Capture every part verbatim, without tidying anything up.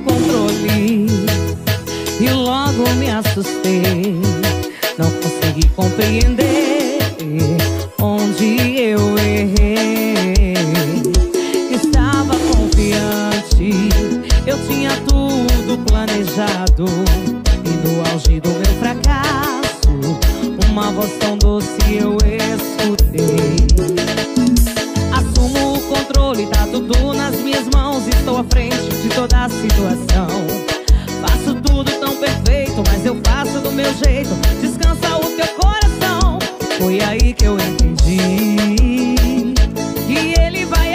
controle e logo me assustei. Não consegui compreender onde eu errei. Estava confiante, eu tinha tudo planejado, e no auge do meu fracasso, uma voz tão doce eu escutei. Assumo o controle, tá tudo nas minhas mãos. Estou à frente de toda a situação. Faço tudo tão perfeito, mas eu faço do meu jeito. Descansa o teu coração. Foi aí que eu entendi que ele vai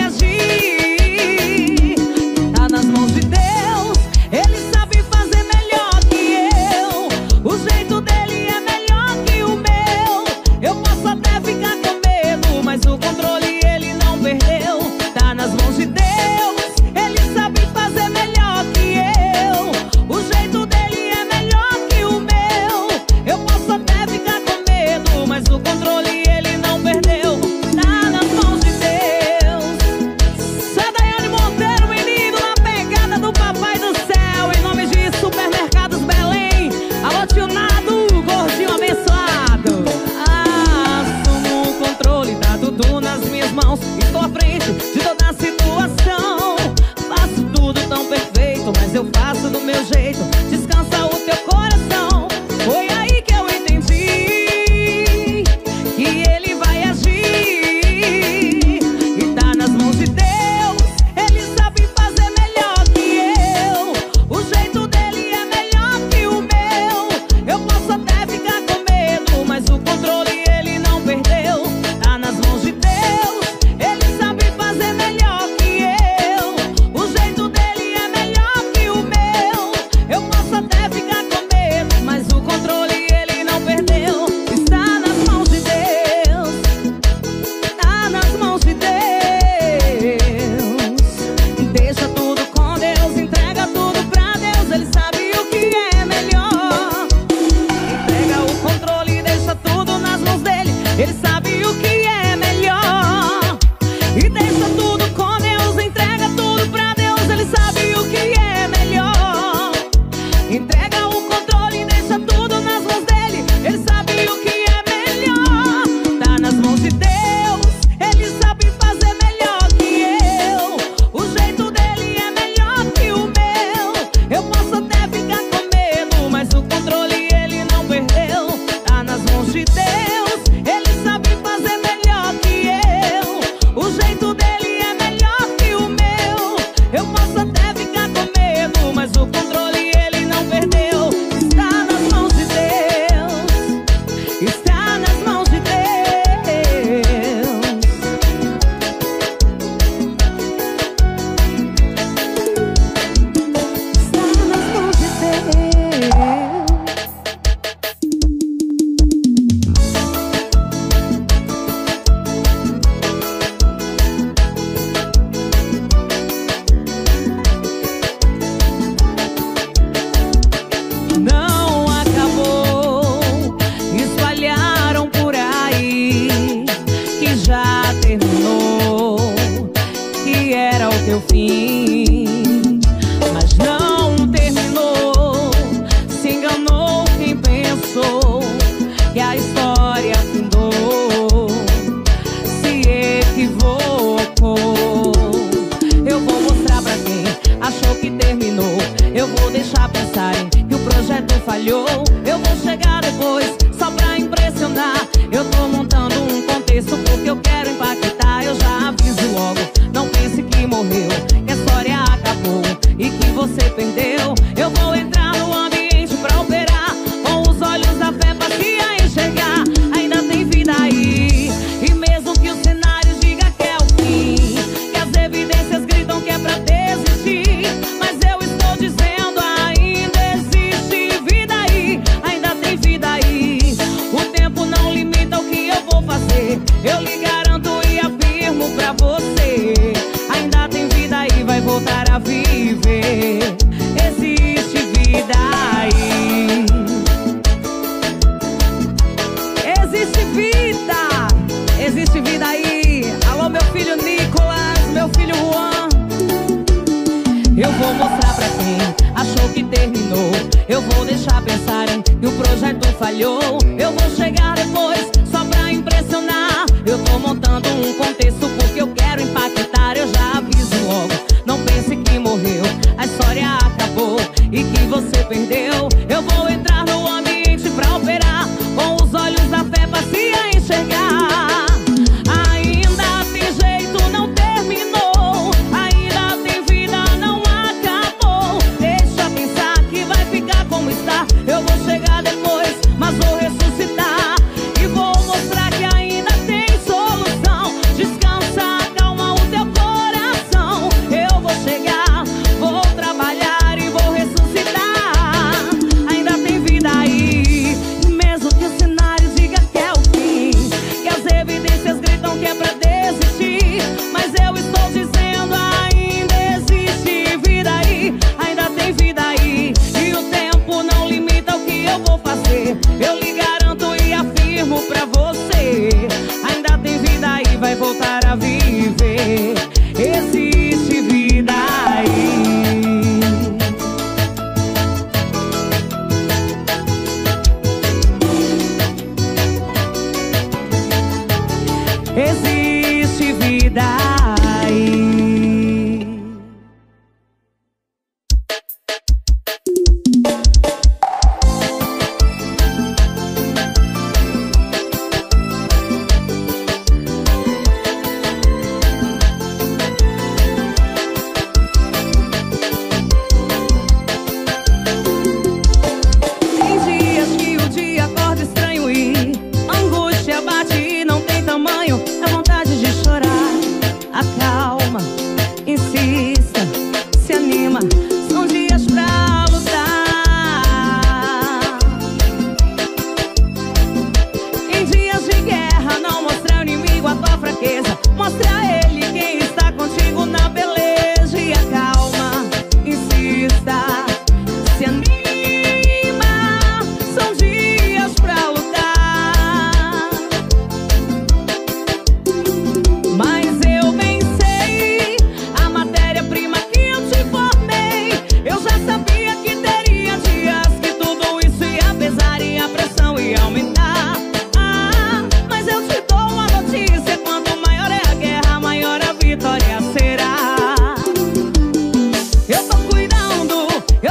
agir. Tá nas mãos de Deus, ele sabe fazer melhor que eu. O jeito dele é melhor que o meu. Eu posso até ficar com medo, mas o controle ele não perdeu. Tá nas mãos de Deus, ele sabe fazer melhor que eu. O jeito dele é melhor que o meu. Eu posso até ficar com medo, mas o controle ele não perdeu. Tá nas mãos de Deus. Só Daiane Monteiro, menino, na pegada do Papai do Céu. Em nome de Supermercados Belém. Alô, tio Nado, gordinho abençoado. Assumo o controle, tá tudo nas minhas mãos. Estou à frente de toda a situação. Faço tudo tão perfeito, mas eu faço do meu jeito. Descansa o teu coração. Foi aí que eu entendi que ele vai agir. E tá nas mãos de Deus, ele sabe fazer melhor que eu. O jeito dele é melhor que o meu. Eu posso até ficar com medo, mas o controle ele não perdeu. Tá nas mãos de Deus, ele sabe fazer melhor que eu. O jeito dele é melhor que o meu. Eu posso até ficar com medo, mas o controle ele não perdeu. Está nas mãos de Deus. Tá nas mãos de Deus. Deixa tudo com Deus, entrega tudo pra Deus. Ele sabe o que é melhor. Entrega o controle e deixa tudo nas mãos dele. Ele sabe o que é melhor. E deixa tudo com Deus, entrega tudo pra Deus. Ele sabe o que é melhor. Entrega o controle e deixa tudo nas mãos dele. Ele sabe o que é melhor. Tá nas mãos de Deus, ele sabe fazer melhor que eu. O jeito dele é melhor que o meu. Eu posso até ficar com medo, mas o controle ele não perdeu. Tá nas mãos de Deus, ele sabe fazer melhor que eu. O jeito dele é melhor que o meu. Eu posso até ficar com medo, mas o controle ele não perdeu. Está nas mãos de Deus. Está nas mãos de Deus. Está nas mãos de Deus. Não acabou, espalharam por aí que já terminou, que era o teu fim. Mas não terminou, se enganou quem pensou que a história findou, se equivocou. Eu vou mostrar pra quem achou que terminou. Eu vou deixar pensarem que o projeto falhou. Eu vou chegar depois só pra impressionar. Eu tô montando um contexto porque eu quero impactar. Eu já aviso logo, não pense que morreu, que a história acabou e que você perdeu. Eu vou entrar no ambiente pra operar, com os olhos da fé pra se enxergar. Ainda tem vida aí, e mesmo que o cenário diga que é o fim, que as evidências gritam que é pra desistir, mas eu estou dizendo ainda existe vida aí. Ainda tem vida aí. O tempo não limita o que eu vou fazer. Eu lhe garanto e afirmo pra você, ainda tem vida aí, vai voltar a viver. Existe vida aí. Existe vida. Existe vida aí. Alô, meu filho Nicolas, meu filho Juan. Eu vou mostrar pra pra quem achou que terminou. Eu vou deixar pensarem que o projeto falhou. Eu vou chegar depois só pra impressionar. Eu tô montando um contexto porque eu quero impactar. Eu já aviso logo, não pense que morreu, a história acabou e que você perdeu. Eu vou entrar no ambiente pra operar, com os olhos da fé passeia enxergar. Ainda tem jeito, não terminou. Ainda tem vida, não acabou. Deixa pensar que vai ficar como está. Eu vou chegar depois, mas vou ressuscitar e vou mostrar que ainda tem solução. Descansa, acalma o teu coração. Eu vou chegar, vou trabalhar e vou ressuscitar. Ainda tem vida aí, mesmo que o cenário diga que é o fim, que as evidências gritam que é pra desistir, mas eu estou dizendo ainda existe vida aí. Ainda tem vida aí, e o tempo não limita o que eu vou fazer. Eu lhe garanto e afirmo pra você, ainda tem vida aí, vai voltar a viver. Existe vida aí. Existe vida aí. Tem dias que o dia acorda estranho e a angústia bate e não tem tamanho. Dá vontade de chorar. Acalma, insista, se anima. São dias pra lutar. Em dias de guerra, não mostra ao inimigo a tua fraqueza. Mostra a ele quem está contigo na beleza. E acalma, insista, se anima. São dias pra lutar. Mas eu bem sei a matéria-prima que eu te formei. Eu já sabia que teria dias que tudo isso ia pesar e a pressão ia aumentar. Ah, mas eu te dou uma notícia: quanto maior é a guerra, maior a vitória será. Eu tô cuidando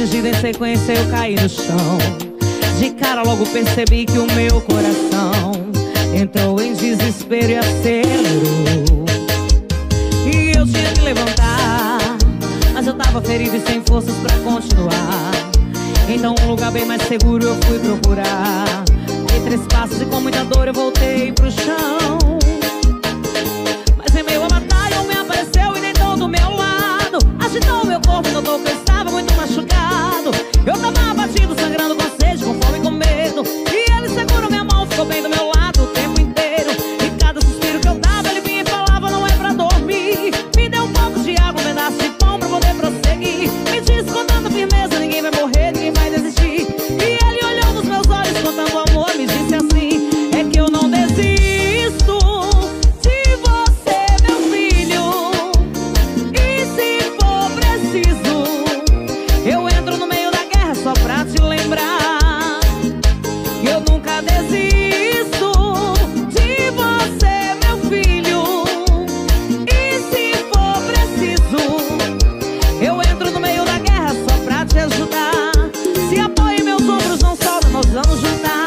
atingida em sequência eu caí no chão. De cara logo percebi que o meu coração entrou em desespero e acelerou. E eu tinha que levantar, mas eu tava ferido e sem forças pra continuar. Então um lugar bem mais seguro eu fui procurar. Dei três passos e com muita dor eu voltei pro chão. Mas em meio à batalha um me apareceu e deitou do meu lado. Agitou meu corpo, notou que eu estava muito machucado. Eu tava abatido, sangrando com sede, com fome e com medo. E ele segurou minha mão, ficou bem do meu lado o tempo inteiro. E cada suspiro que eu dava ele vinha e falava: não é pra dormir. Me deu um pouco de água, um pedaço de pão pra poder prosseguir. Me disse com tanta firmeza: ninguém vai morrer, ninguém vai desistir. E ele olhou nos meus olhos com tanto amor, me disse assim: é que eu não desisto de você, meu filho. E se for preciso, eu entro no meio da guerra só pra te lembrar que eu nunca desisto de você, meu filho. E se for preciso, eu entro no meio da guerra só pra te ajudar. Se apoia em meus ombros, não solta, nós vamos juntar.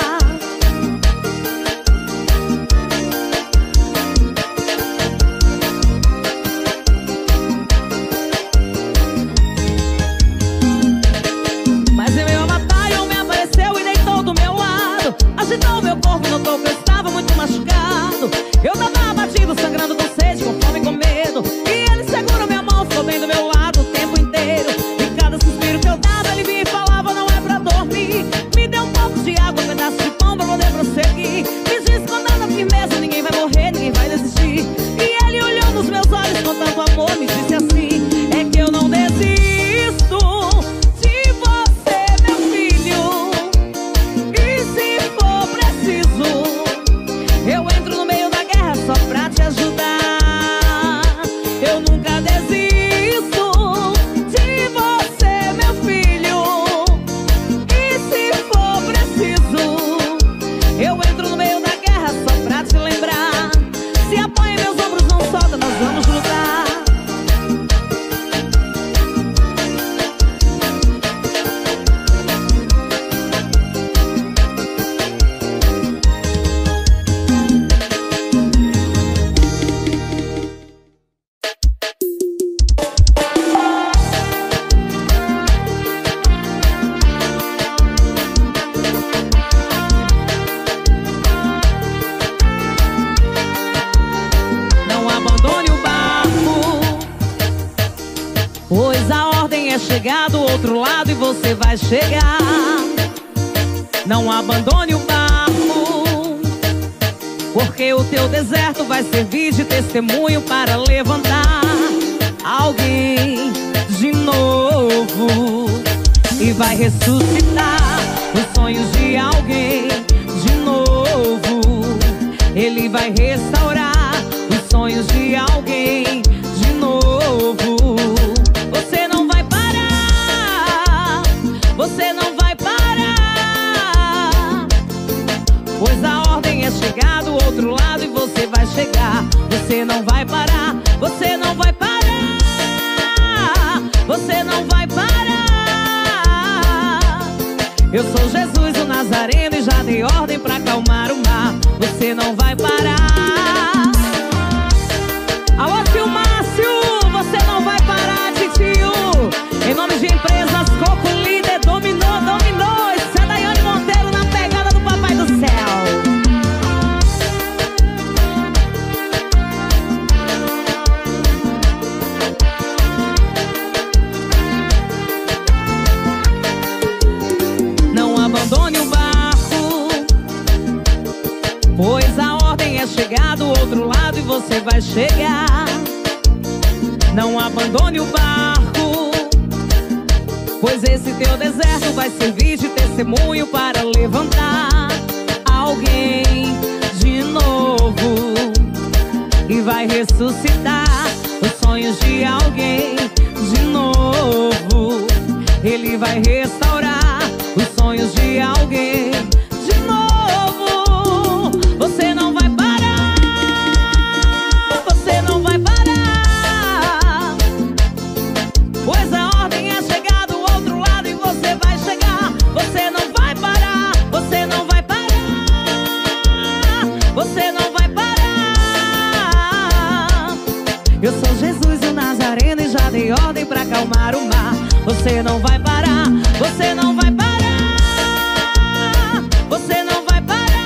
Mas em meio à batalha um me apareceu e deitou do meu lado. Agitou meu corpo, notou que eu estava muito machucado. Eu tava abatido, sangrando com sede, com fome e com medo. E ele segurou minha mão, ficou bem do meu lado o tempo inteiro. E cada suspiro que eu dava ele vinha e falava: não é pra dormir. Me deu um pouco de água, um pedaço de pão pra poder prosseguir. Me disse com tanta firmeza: ninguém vai morrer, ninguém vai desistir. E ele olhou nos meus olhos com tanto amor, me disse assim: é que eu não desisto de você, meu filho. E se for preciso, eu entro no meio da guerra só pra te ajudar. Eu nunca desisto de você, meu filho. E se for preciso, eu entro no meio da guerra só pra te lembrar. Se apoia em meus ombros, não solta, nós vamos lutar. Não abandone o barco, pois a ordem é chegar do outro lado e você vai chegar. Não abandone o barco, porque o teu deserto vai servir de testemunho para levantar alguém de novo. E vai ressuscitar os sonhos de alguém de novo. Ele vai restaurar os sonhos de alguém de novo. Você não vai parar, você não vai parar, pois a ordem é chegar do outro lado e você vai chegar. Você não vai parar, você não vai parar, você não vai parar. Eu sou Jesus o Nazareno e já dei ordem pra acalmar o mar. Você não vai parar. Alô, tio Márcio, você não vai parar, titio. Em nome de empresas Coco Líder, dominou, dominou. Isso é Daiane Monteiro na pegada do Papai do Céu. Não abandone o barco, pois a ordem é chegar do outro lado e você vai chegar. Não abandone o barco, pois esse teu deserto vai servir de testemunho para levantar alguém de novo. E vai ressuscitar os sonhos de alguém de novo. Ele vai restaurar os sonhos de alguém de novo. Você não vai parar, você não vai parar, pois a ordem é chegar do outro lado e você Jesus o Nazareno e já dei ordem pra acalmar o mar. Você não vai parar, você não vai parar, você não vai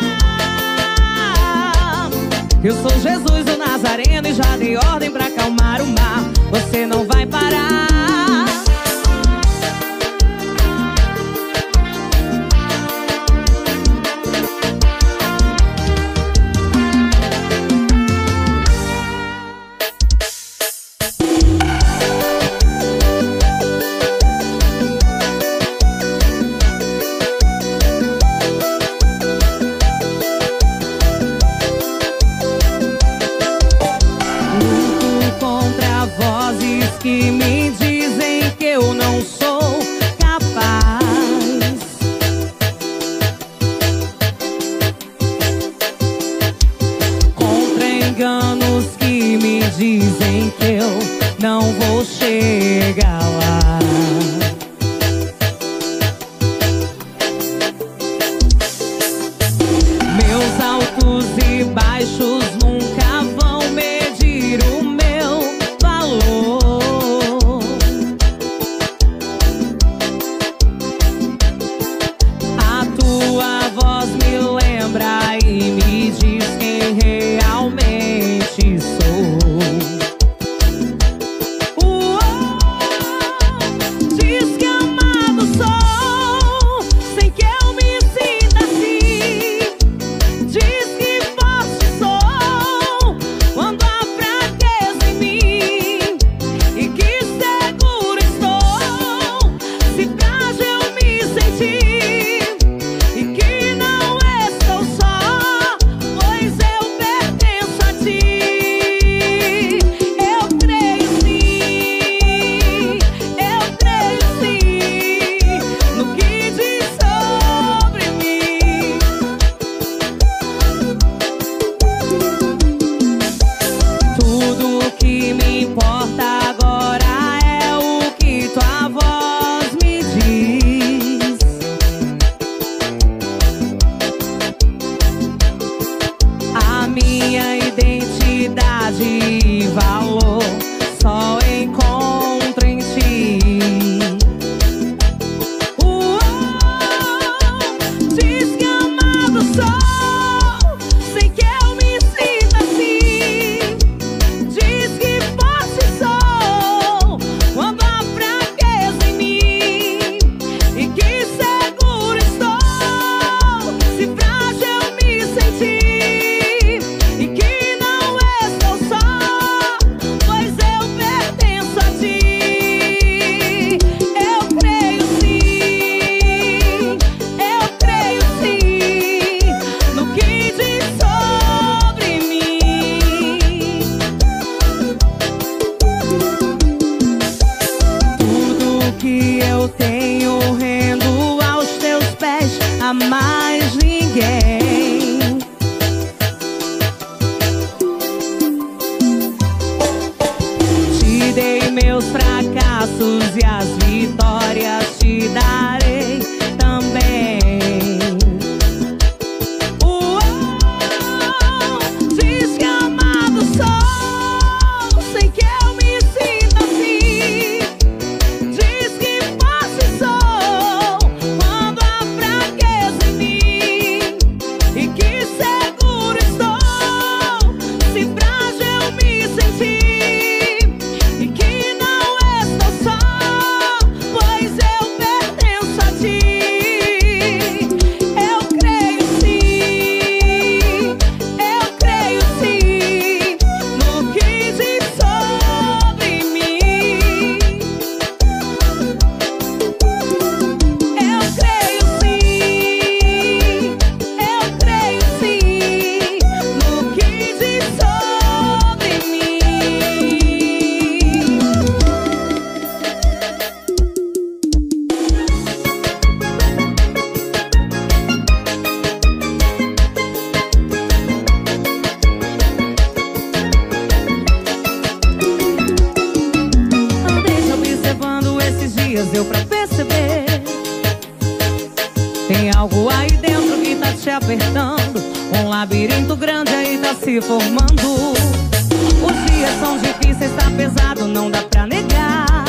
parar. Eu sou Jesus o Nazareno e já dei ordem pra acalmar o mar. Você não vai parar. Que me dizem que eu não sou capaz. Contra enganos que me dizem que eu não vou chegar lá. Meus altos e baixos nunca vão medir o meu valor. E me diz quem realmente sou. Uou, diz que amado sou, sem que eu me sinta assim. Diz que forte sou quando há fraqueza em mim, e que seguro estou se frágil eu me sentir, e que não estou só, pois eu pertenço a ti. Eu creio sim, eu creio sim no que diz sobre mim. Tudo que me importa agora é o que tua voz me diz. A minha identidade e valor só encontro em ti. Uou, diz que amado sou, sem que eu me sinta assim. Diz que forte sou quando há fraqueza em mim, e que seguro estou se frágil eu me sentir, e que não estou só, pois eu pertenço a ti. Eu creio sim, eu creio sim no que diz sobre mim. Tudo que eu tenho rendo aos teus pés, a mais ninguém. Te dei meus fracassos e as vitórias te darei também. Uou, diz que amado sou, sem que eu me sinta assim. Diz que forte sou quando há fraqueza em mim, e que seguro estou se frágil eu me sentir, e que não estou só, pois eu pertenço a ti. Eu creio sim, eu creio sim no que diz sobre mim. Eu creio sim, eu creio sim no que diz sobre mim. Andei observando esses dias, deu pra perceber. Tem algo aí dentro que tá te apertando, um labirinto grande aí tá se formando. Os dias são difíceis, tá pesado, não dá pra negar.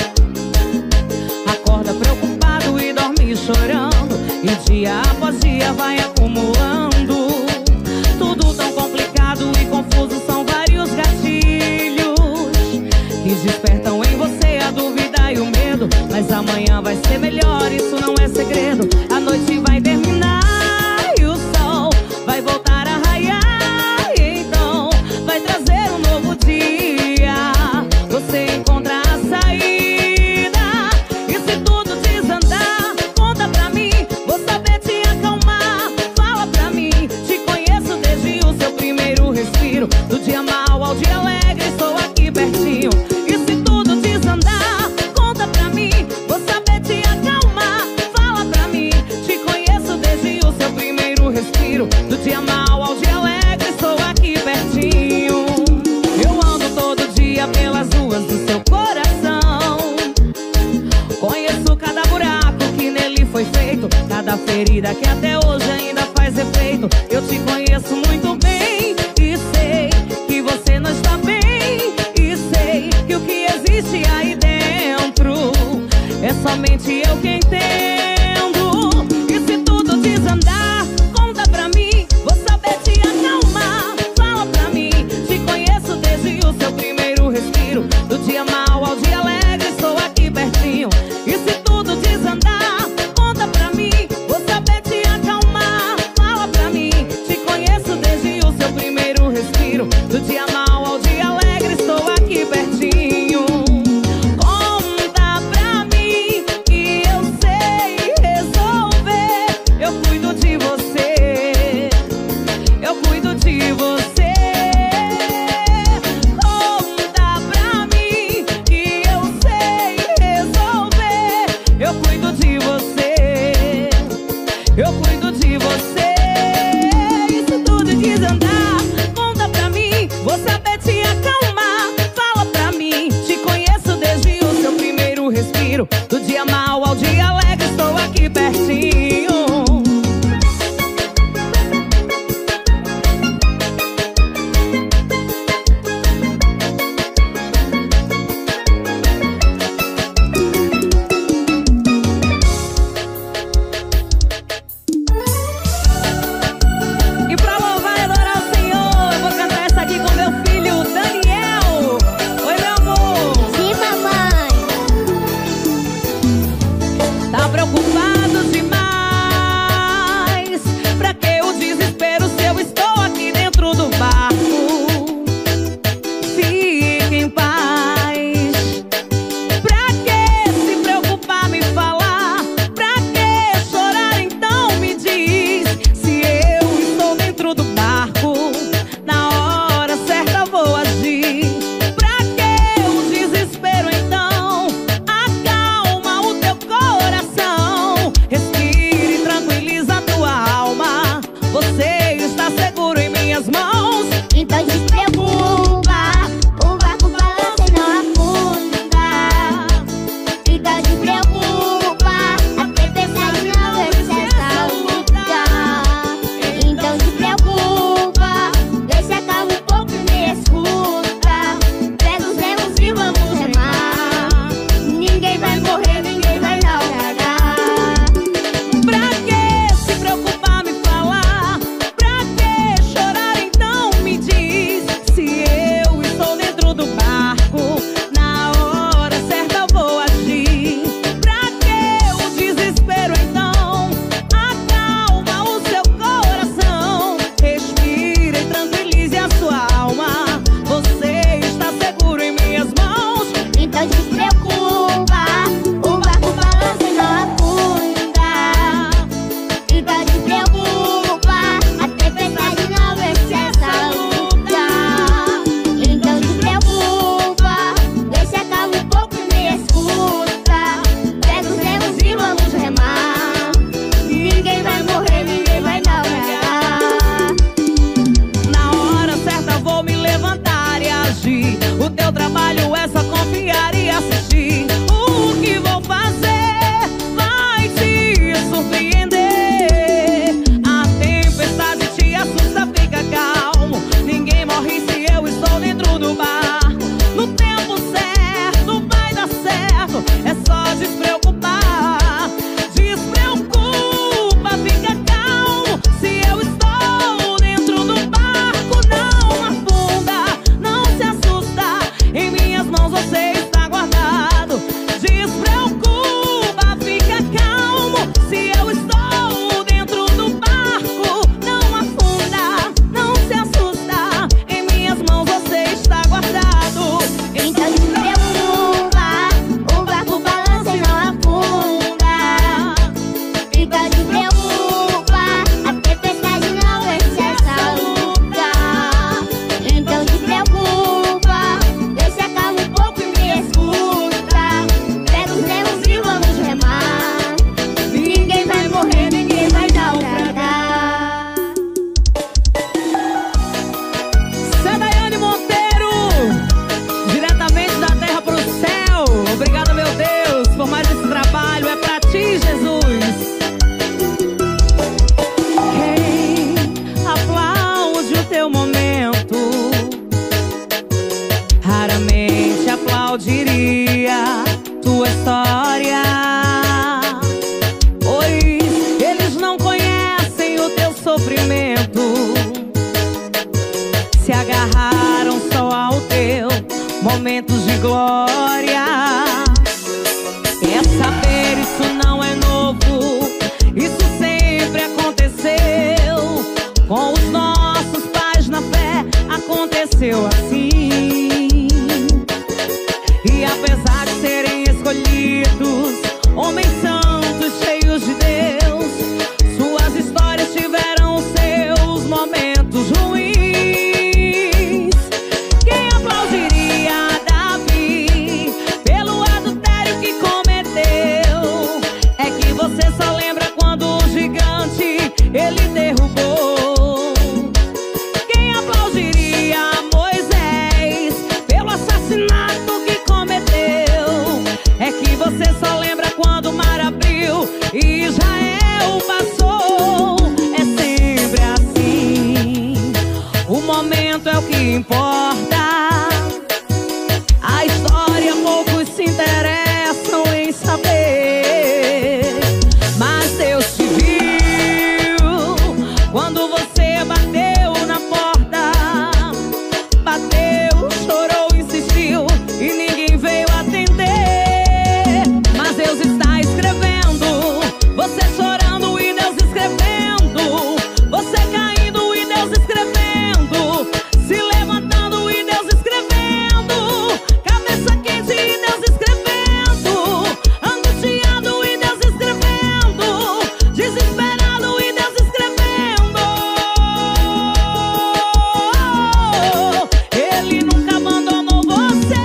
Acorda preocupado e dorme chorando, e dia após dia vai acumulando. Tudo tão complicado e confuso, são vários gatilhos que despertam em você a dúvida e o medo. Mas amanhã vai ser melhor, isso não é segredo. A noite vai terminar e o sol vai voltar a raiar, e então vai trazer um novo dia. Você encontra a saída, e se tudo desandar, conta pra mim, vou saber te acalmar. Fala pra mim, te conheço desde o seu primeiro respiro. Do dia mau ao dia alegre, estou aqui pertinho. E se tudo desandar, conta pra mim, vou saber te acalmar. Fala pra mim, te conheço desde o seu primeiro respiro. Do dia mau ao dia alegre, estou aqui pertinho. Eu ando todo dia pelas ruas do seu coração, conheço cada buraco que nele foi feito, cada ferida que até hoje ainda faz efeito. Eu te conheço muito bem e sei que você não está bem, e sei que o que existe aí dentro é somente eu que entendo. E se tudo desandar, conta pra mim, vou saber te acalmar. Fala pra mim, te conheço desde o seu primeiro respiro. Do dia mau ao dia alegre, estou aqui pertinho. E se tudo desandar, conta pra mim, vou saber te acalmar. Fala pra mim, te conheço desde o seu primeiro respiro. Do dia mau ao dia alegre, estou aqui pertinho. Conta pra mim que eu sei mãos você está guardado. Despreocupa, fica calmo. Se eu estou dentro do barco, não afunda, não se assusta. Em minhas mãos você está guardado. Então despreocupa, o barco balança e não afunda. Então despreocupa, a tempestade não vence essa luta. Então despreocupa, deixa calmo um pouco e me escuta. Pega os remos e vamos remar. Ninguém vai morrer, ninguém vai naufragar. Sadaiane Monteiro, diretamente da terra pro céu. Obrigada, meu Deus, por mais esse trabalho. É pra ti, Jesus. Quem aplaude o teu momento raramente aplaudiria tua história, pois eles não conhecem o teu sofrimento. Se agarraram só ao teu momentos de glória. Quer saber, isso não é novo, isso sempre aconteceu. Com os nossos pais na fé aconteceu assim. E apesar de serem escolhidos, homens santos cheios de Deus, suas histórias tiveram seus momentos ruins. Quem aplaudiria Davi pelo adultério que cometeu? É que você só lembra quando o gigante ele derrubou. Quem aplaudiria Moisés pelo assassinato que cometeu? É que você só lembra quando o mar abriu e Israel passou. É sempre assim, o momento é o que importa. A história poucos se interessam em saber, mas Deus te viu quando você bateu na porta. Bateu, chorou, insistiu e ninguém veio atender. Mas Deus está escrevendo, você chorando e Deus escrevendo, você caindo e Deus escrevendo, se levantando e Deus escrevendo, cabeça quente e Deus escrevendo, angustiado e Deus escrevendo, desesperado e Deus escrevendo. Ele nunca abandonou você.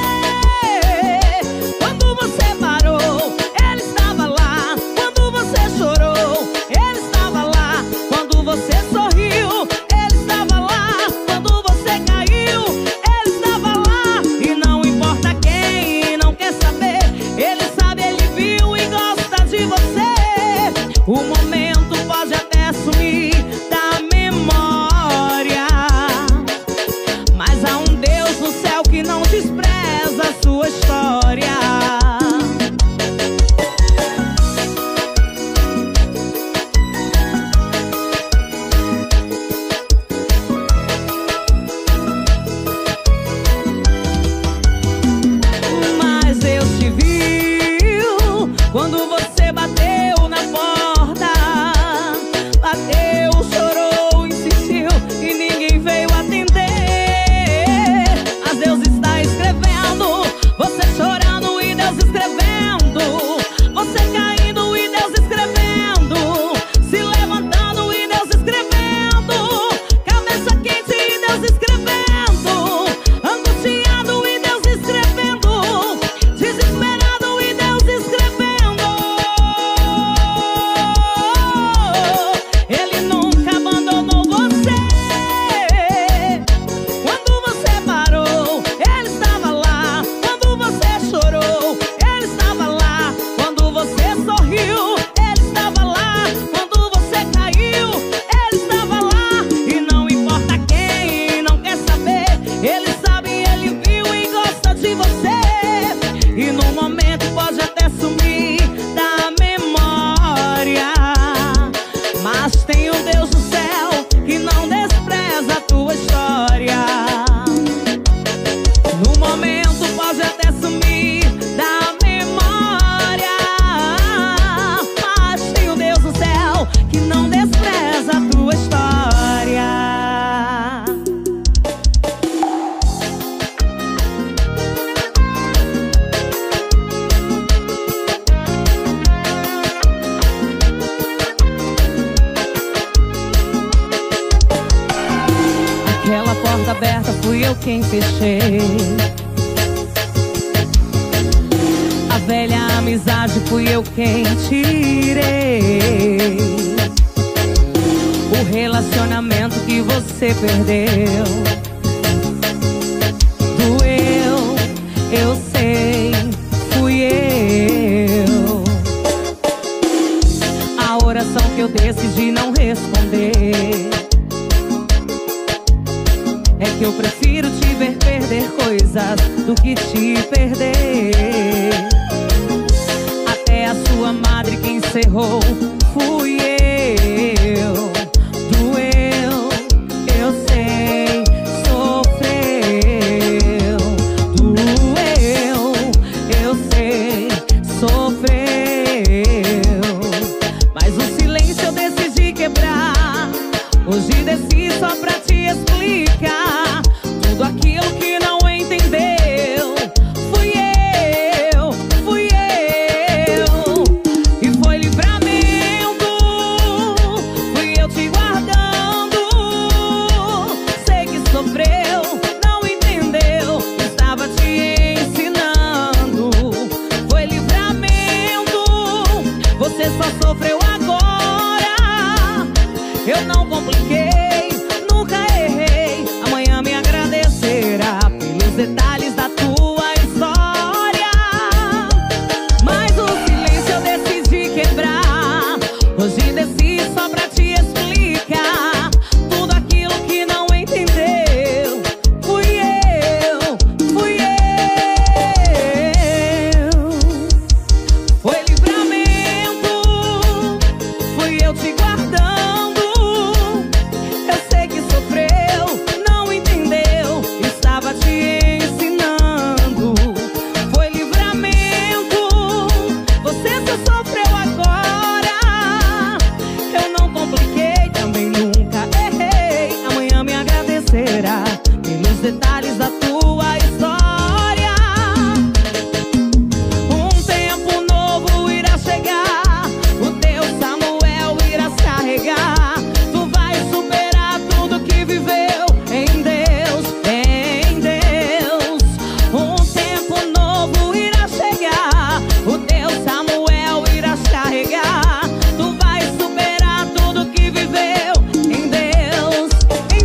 Quando você parou, Ele estava lá. Quando você chorou, Ele estava lá. Quando você sorriu, Ele estava lá. Quando você caiu, Ele estava lá. E não importa quem não quer saber, Ele sabe, Ele viu e gosta de você. O momento pode até sumir da memória, mas há um Deus no céu que não despreza a sua história. Mas Deus te viu quando você bateu na porta. Bateu, chorou, insistiu e ninguém veio atender. Mas Deus está escrevendo, você chorou fui eu quem fechei. A velha amizade fui eu quem tirei. O relacionamento que você perdeu doeu, eu sei, fui eu. A oração que eu decidi não responder é que eu prefiro te ver perder coisas do que te perder. Até a sua madre que encerrou fui eu. Doeu, eu sei, sofreu. Doeu, eu sei, sofreu. Mas o silêncio eu decidi quebrar. Hoje desci só pra te explicar tudo aquilo que não entendeu. Fui eu, fui eu. E foi livramento. Fui eu te guardando. Sei que sofreu, não entendeu. Estava te ensinando. Foi livramento. Você só sofreu agora. Eu não compliquei, nunca errei. Amanhã me agradecerá pelos detalhes da tua história. Mas o silêncio eu decidi quebrar. Hoje desci só pra te explicar tudo aquilo que não entendeu. Fui eu, fui eu. Foi livramento. Fui eu te guardando. Eu sei que sofreu, não entendeu. Estava te ensinando. Foi livramento. Você só sofreu agora. Eu não compliquei, também nunca errei. Amanhã me agradecerá pelos detalhes da tua história. Um tempo novo irá chegar. O teu Samuel irá se carregar. Tu vai superar tudo que viveu em Deus, em Deus. Um tempo novo irá chegar. O teu Samuel irá se carregar. Tu vai superar tudo que viveu em Deus, em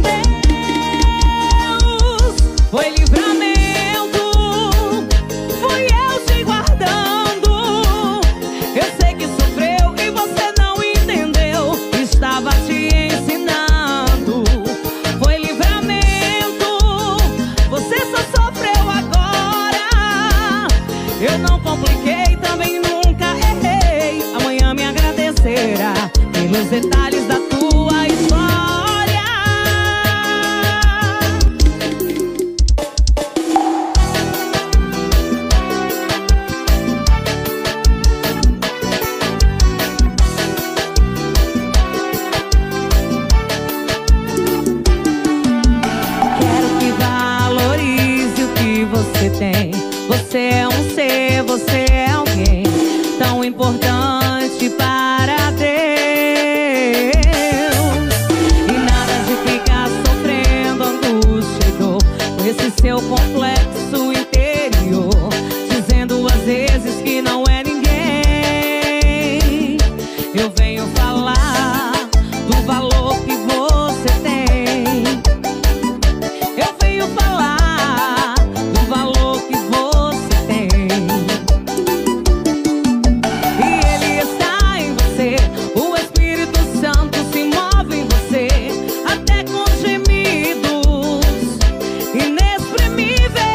Deus. Foi livramento. Fui eu te guardando. Eu sei que sofreu e você não entendeu. Estava te ensinando. Foi livramento. Você só sofreu agora. Eu não compliquei, também nunca errei. Amanhã me agradecerá pelos detalhes da tua história. Quero que valorize o que você tem. Você é um ser, você é alguém tão importante para Deus. E nada de ficar sofrendo angústia e dor com esse seu complexo interior, dizendo às vezes que não é ninguém. Eu venho falar do valor que você tem. Eu venho falar do valor que você tem. E ele está em você. O Espírito Santo se move em você, até com gemidos inexprimíveis.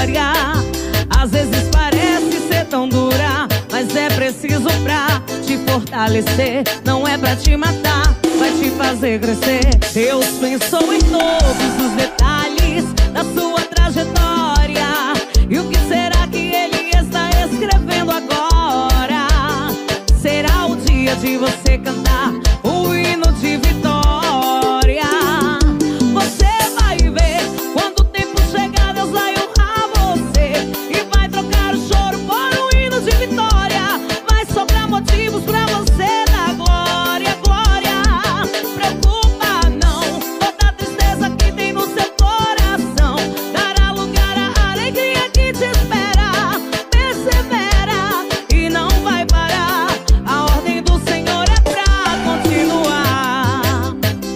história. Às vezes parece ser tão dura, mas é preciso pra te fortalecer. Não é pra te matar, vai te fazer crescer. Deus pensou em todos os detalhes da sua trajetória. E o que será que Ele está escrevendo agora? Será o dia de você cantar o hino de vitória. Você vai ver, quando o tempo chegar, Deus vai honrar você e vai trocar o choro por um hino de vitória. Vai sobrar motivos pra você dar glória, glória. Preocupa não, toda tristeza que tem no seu coração dará lugar à alegria que te espera. Persevera e não vai parar, a ordem do Senhor é pra continuar.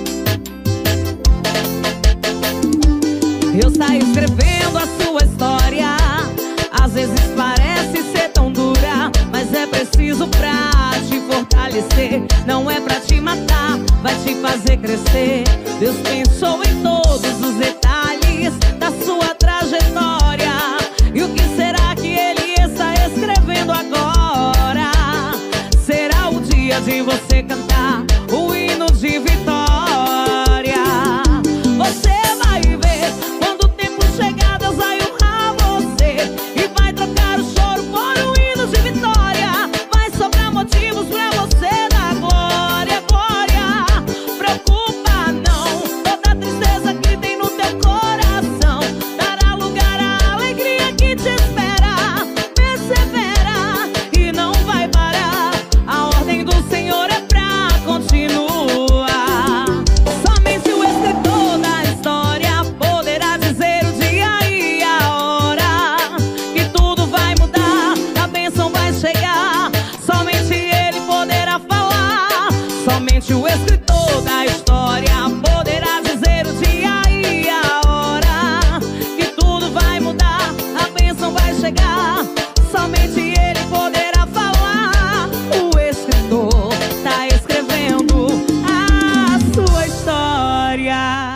Deus está escrevendo a sua história. Às vezes parece ser tão dura, mas é preciso pra te fortalecer. Não é pra te matar, vai te fazer crescer. Deus pensou em todos os detalhes da sua trajetória. E o que será que Ele está escrevendo agora? Será o dia de você cantar o hino de vitória. Você vai ver, quando o tempo chegar, Deus vai honrar você e vai trocar o choro por um hino de vitória. Vai sobrar motivos pra você dar glória, glória. Preocupa não, toda tristeza que tem no teu coração dará lugar à alegria que te espera. Persevera e não vai parar, a ordem do Senhor é pra continuar. Somente o escritor da história poderá dizer o dia e a hora que tudo vai mudar, a bênção vai chegar. Somente Ele poderá falar. Somente o escritor da história poderá dizer o dia e a hora que tudo vai mudar, a bênção vai chegar. Somente Ele poderá falar. O escritor tá escrevendo a sua história.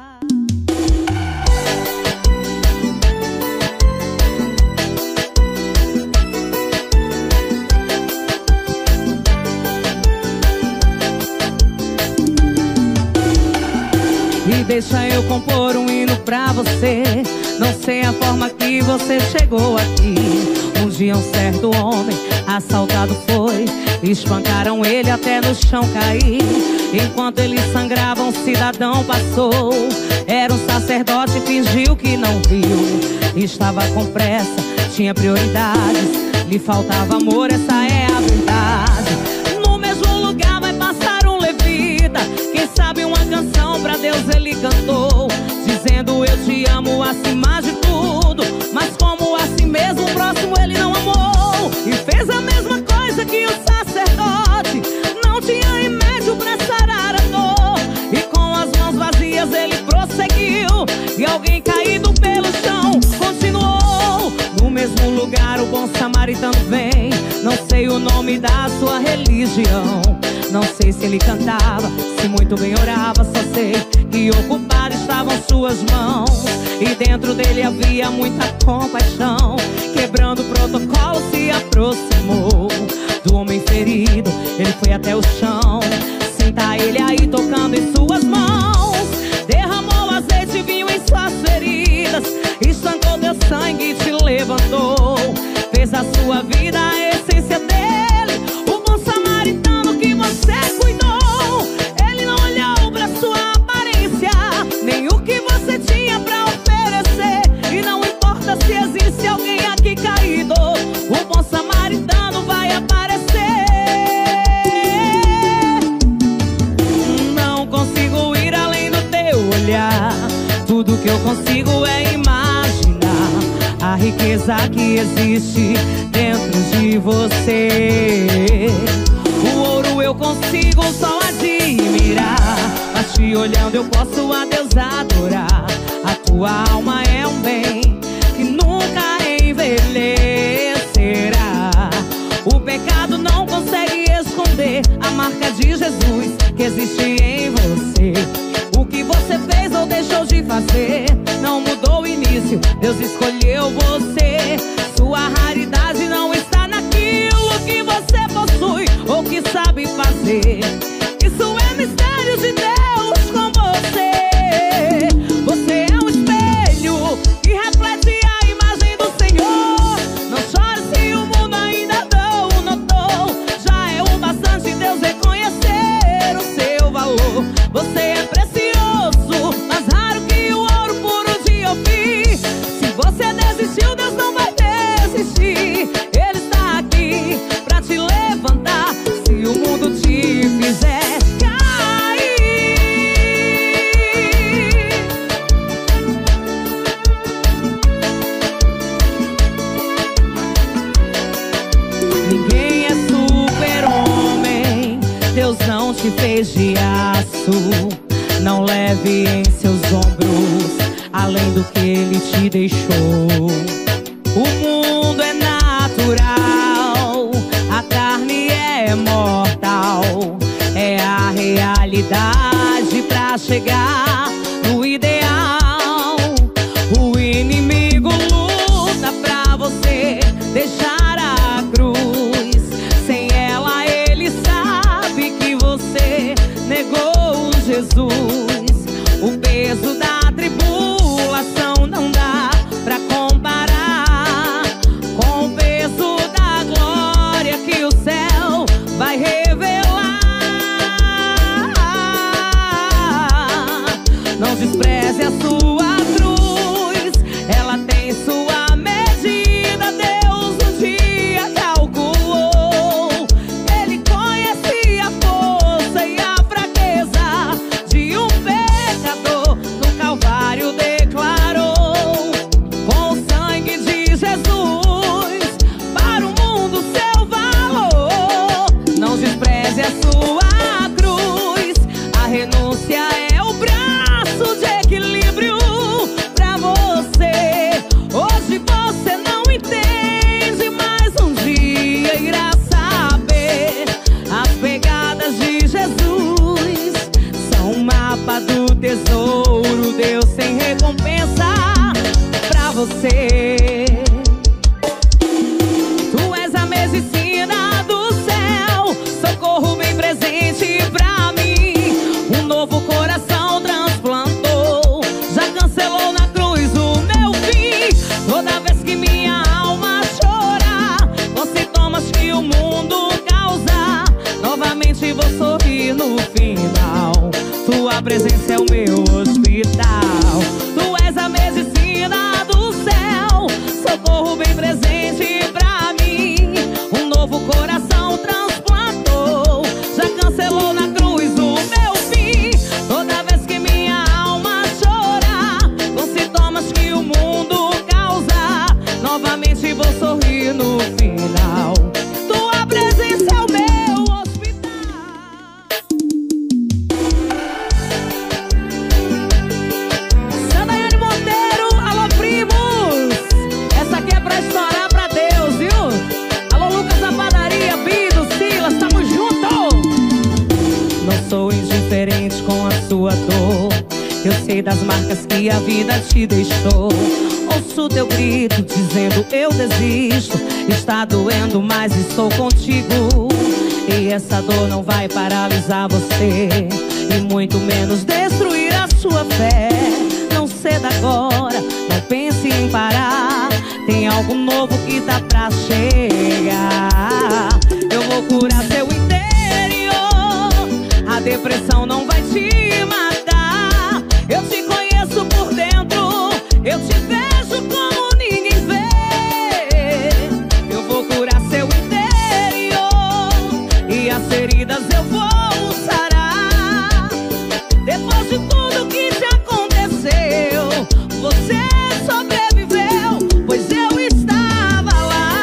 E deixa eu compor um hino pra você. Não sei a forma que você chegou aqui. Um dia um certo homem assaltado foi, espancaram ele até no chão cair. Enquanto ele sangrava, um cidadão passou. Era um sacerdote, fingiu que não viu. Estava com pressa, tinha prioridades, lhe faltava amor, essa é a verdade. No mesmo lugar vai passar um levita. Quem sabe uma canção pra Deus ele cantou, dizendo eu te amo acima de tudo. Mas como assim mesmo o próximo ele não amou, e fez a mesma coisa que o sacerdote. Não tinha remédio pra sarar a dor, e com as mãos vazias ele prosseguiu. E alguém caído pelo chão continuou. No mesmo lugar o bom samaritano vem. Não sei o nome da sua religião, não sei se ele cantava, se muito bem orava. Só sei que ocupadas estavam suas mãos, e dentro dele havia muita compaixão. Quebrando o protocolo se aproximou do homem ferido. Ele foi até o chão, senta ele aí tocando em suas mãos. Derramou azeite e vinho em suas feridas, estancou teu sangue e te levantou. Fez a sua vida a essência dele, o bom samaritano que você cuidou. Ele não olhou pra sua aparência, nem o que você tinha pra oferecer. E não importa se existe alguém aqui caído, o bom samaritano vai aparecer. Não consigo ir além do teu olhar, tudo que eu consigo é imaginar a riqueza que existe dentro de você. O ouro eu consigo só admirar, mas te olhando eu posso a Deus adorar. A tua alma é um bem que nunca envelhecerá. O pecado não consegue esconder a marca de Jesus que existe em você. O que você fez ou deixou de fazer não mudou o início difícil, Deus escolheu você. Sua raridade não está naquilo que você possui ou que sabe fazer. Isso é mistério de Deus com você. Você é um espelho que reflete a imagem do Senhor. Não chore se o mundo ainda não notou. Já é o bastante Deus reconhecer o seu valor. Você é precioso, mais raro que o ouro puro de Ofir. Se você desistiu, Deus não vai desistir. Ele está aqui pra te levantar se o mundo te fizer cair. Ninguém é super-homem, Deus não te fez de aço. Não leve em seus ombros além do que Ele te deixou. O mundo é natural, a carne é mortal. É a realidade pra chegar no ideal. O inimigo luta pra você deixar a cruz. Sem ela ele sabe que você negou Jesus. O peso da tribulação não dá pra comparar com o peso da glória que o céu vai revelar. Não despreze a sua cruz, ela tem sua medida. Deus um dia calculou. Ele conhecia a força e a fraqueza de um pecador. No Calvário declarou, com o sangue de Jesus, para o mundo seu valor. Não despreze a sua cruz, a renúncia é o braço de equilíbrio pra você. Hoje você não entende, mas um dia irá saber. As pegadas de Jesus são um mapa do tesouro. Deus tem recompensa pra você. Tu és a medicina do céu, socorro bem presente pra mim. Um novo coração transplantou, já cancelou na cruz o meu fim. Toda vez que minha alma chorar com sintomas que o mundo causa, novamente vou sorrir no final. Tua presença é o meu hospital. Tu és a medicina do céu, socorro bem presente pra mim. Um novo coração transplantou, já cancelou na cruz o meu fim. Toda vez que minha alma chorar com sintomas que o mundo causa, novamente vou sorrir no final. Tua presença é o meu hospital. Sandaiane Monteiro, alô primos, essa aqui é pra estourar pra Deus, viu? Alô Lucas da padaria, Bido, Silas, tamo junto. Não sou indiferente com a sua dor, eu sei das marcas que a vida te deixou. Ouço teu grito dizendo eu desisto. Está doendo, mas estou contigo. E essa dor não vai paralisar você, e muito menos destruir a sua fé. Não ceda agora, não pense em parar. Tem algo novo que tá pra chegar. Eu vou curar seu interior, a depressão não vai te matar. Eu te conheço por dentro, eu te vejo como ninguém vê. Eu vou curar seu interior e as feridas eu vou sarar. Depois de tudo que te aconteceu, você sobreviveu, pois eu estava lá.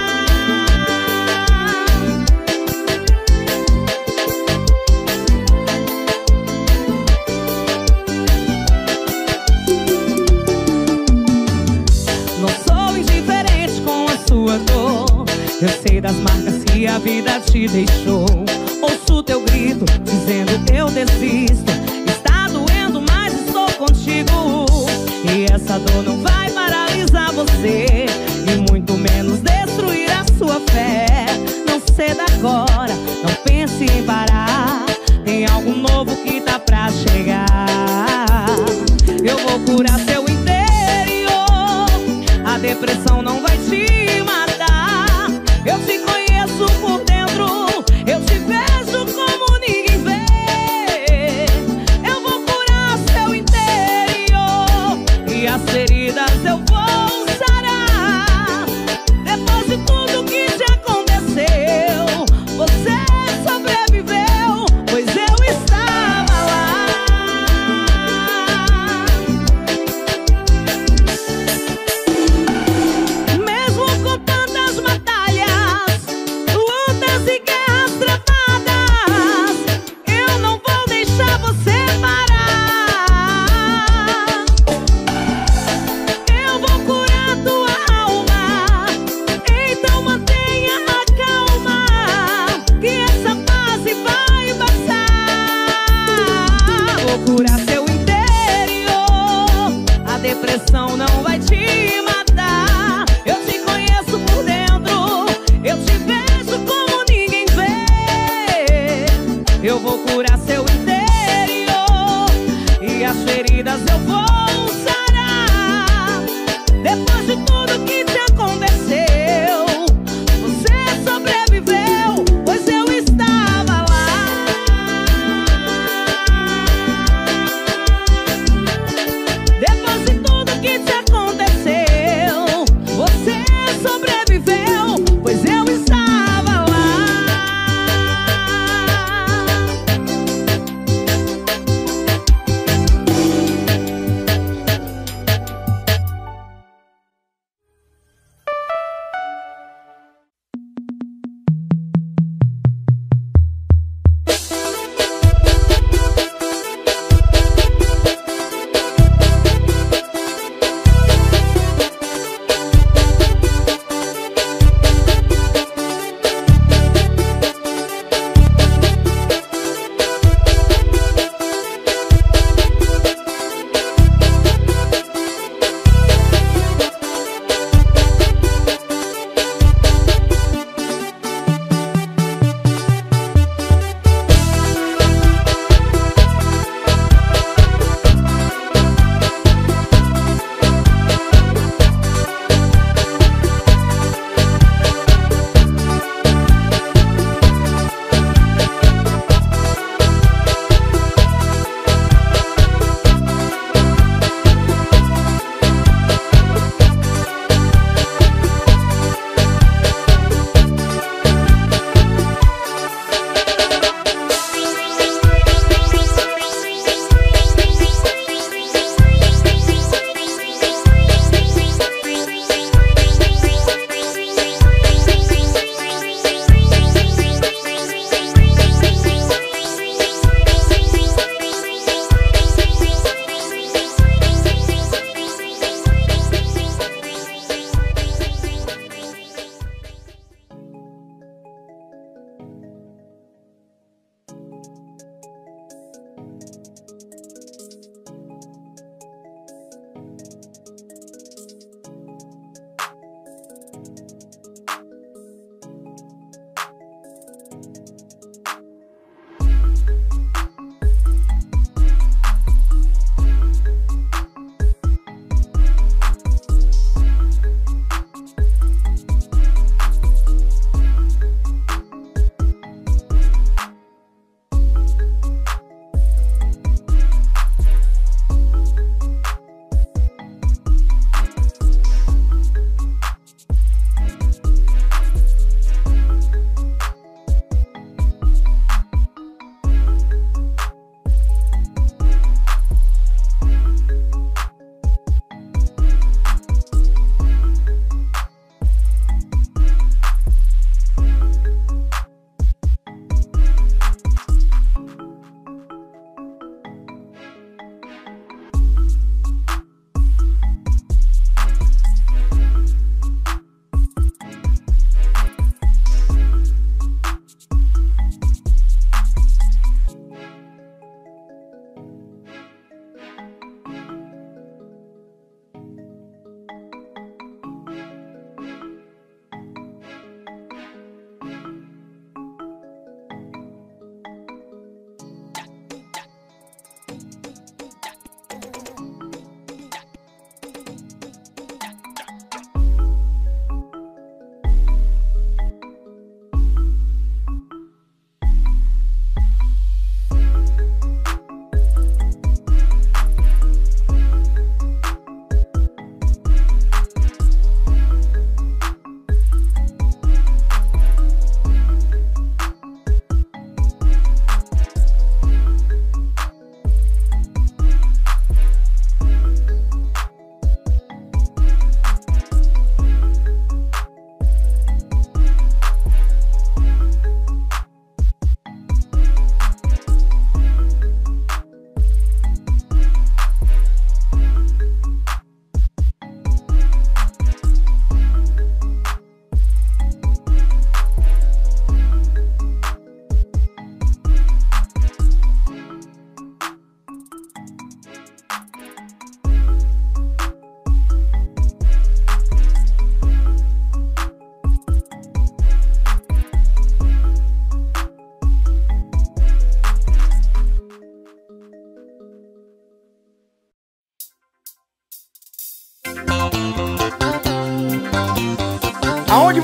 Não sou indiferente com a sua dor, eu sei das marcas que a vida te deixou. Ouço teu grito dizendo eu desisto. Está doendo, mas estou contigo. E que essa dor não vai paralisar você e muito menos destruir a sua fé. Não ceda agora, não pense em parar, tem algo novo que tá pra chegar. Eu vou curar seu interior, a depressão não vai te matar. Eu te conheço por dentro, eu te vejo como ninguém vê. Eu vou curar seu interior e as feridas eu vou sarar. Depois de tudo que te aconteceu, você sobreviveu, pois eu estava lá. Mesmo com tantas batalhas, lutas e guerras travadas, eu não vou deixar você parar. Eu vou curar tua alma, então mantenha a calma, que essa fase vai passar. Vou curar seu interior, a depressão não vai te matar. Eu te conheço por dentro, eu te vejo como ninguém vê. Eu vou curar seu interior e as feridas eu vou sarar. Depois de tudo que te aconteceu, você sobreviveu, pois eu estava lá. Depois de tudo que te aconteceu, você sobreviveu, pois eu estava lá.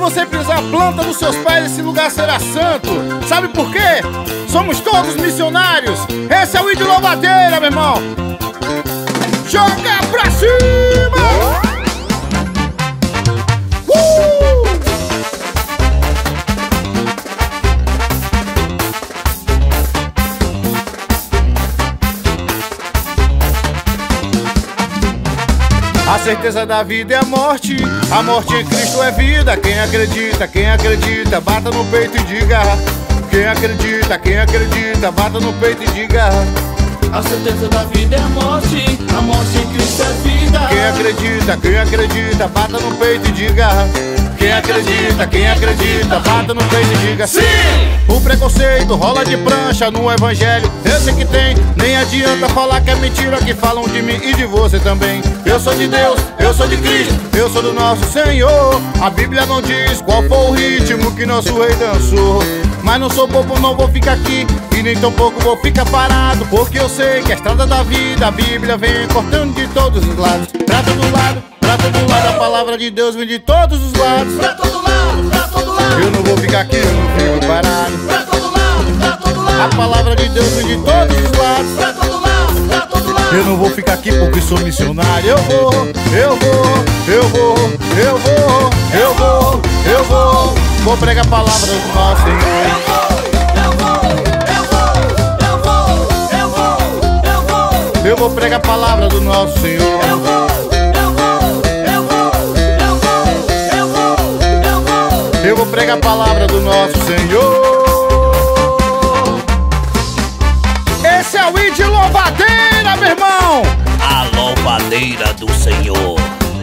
você pisar a planta dos seus pés, esse lugar será santo. Sabe por quê? Somos todos missionários. Esse é o I de Louvadeira, meu irmão. Joga pra cima! Uh! A certeza da vida é a morte, a morte em Cristo é vida. Quem acredita, quem acredita, bata no peito e diga. Quem acredita, quem acredita, bata no peito e diga. A certeza da vida é a morte, a morte em Cristo é vida. Quem acredita, quem acredita, bata no peito e diga. Quem acredita, quem acredita, bata no peito e diga sim! O preconceito rola de prancha no evangelho, eu sei que tem. Nem adianta falar que é mentira, que falam de mim e de você também. Eu sou de Deus, eu sou de Cristo, eu sou do nosso Senhor. A Bíblia não diz qual foi o ritmo que nosso rei dançou. Mas não sou bobo, não vou ficar aqui e nem tão pouco vou ficar parado, porque eu sei que a estrada da vida, a Bíblia vem cortando de todos os lados. Pra todo lado, pra todo lado, a palavra de Deus vem de todos os lados. Pra todo lado, pra todo lado, eu não vou ficar aqui, eu não fico parado. pra todo lado, pra todo lado, a palavra de Deus vem de todos os lados. pra todo lado, pra todo lado. Eu não vou ficar aqui porque sou missionário. Eu vou, eu vou, eu vou, eu vou, eu vou, eu vou. Vou pregar a palavra do nosso Senhor. Eu vou pregar a palavra do nosso Senhor. Eu vou, eu vou, eu vou, eu vou, eu vou, eu vou. Eu vou pregar a palavra do nosso Senhor. Esse é o I de Louvadeira, meu irmão. A louvadeira do Senhor.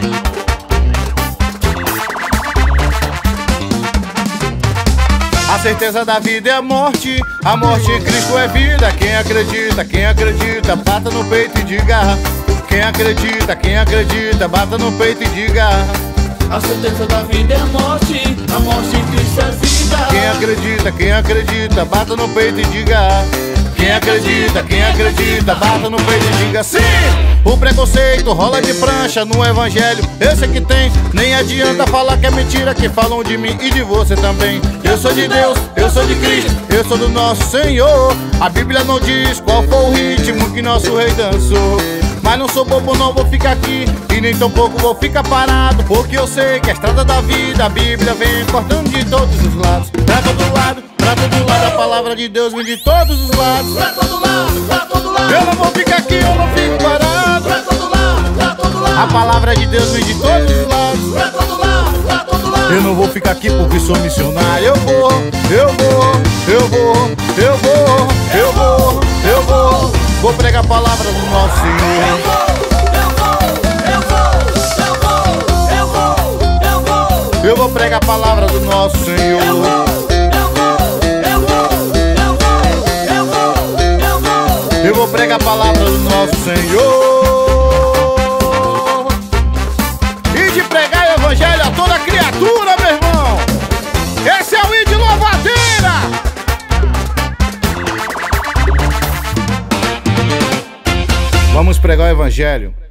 A certeza da vida é a morte, a morte em Cristo é vida. Quem acredita, quem acredita, bata no peito e diga. Quem acredita, quem acredita, bata no peito e diga. A certeza da vida é a morte, a morte em Cristo é vida. Quem acredita, quem acredita, bata no peito e diga. Quem acredita, quem acredita, bata no peito e diga sim! O preconceito rola de prancha no evangelho, eu sei que tem. Nem adianta falar que é mentira, que falam de mim e de você também. Eu sou de Deus, eu sou de Cristo, eu sou do nosso Senhor. A Bíblia não diz qual foi o ritmo que nosso rei dançou. Mas não sou bobo, não vou ficar aqui e nem tão pouco vou ficar parado, porque eu sei que a estrada da vida, a Bíblia vem cortando de todos os lados. Pra todo lado, pra todo lado, a palavra de Deus vem de todos os lados. Pra todo lado, pra todo lado, eu não vou ficar aqui, eu não fico parado. pra todo lado, pra todo lado, a palavra de Deus vem de todos os lados. pra todo lado, pra todo lado. Eu não vou ficar aqui porque sou missionário. Eu vou, eu vou, eu vou, eu vou, eu vou, eu vou. Vou pregar a palavra do nosso Senhor. Eu vou, eu vou, eu vou, eu vou, eu vou, eu vou. Eu vou pregar a palavra do nosso Senhor. Eu vou, eu vou, eu vou, eu vou, eu vou, eu vou. Eu vou pregar a palavra do nosso Senhor. E de pregar o evangelho a toda criatura, meu irmão. Esse é o I de Louvadeira. Vamos pregar o evangelho